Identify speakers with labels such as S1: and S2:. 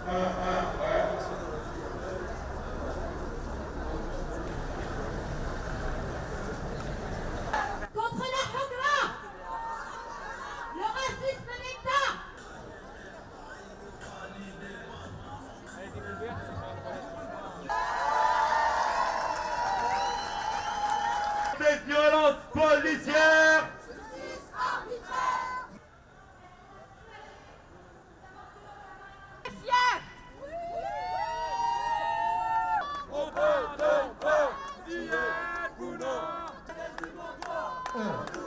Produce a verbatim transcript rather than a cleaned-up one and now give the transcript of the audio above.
S1: Contre la Hagra, le racisme d'État.
S2: Des violences policières.
S1: Justice arbitraire.
S2: On peut, on peut, si est ou non.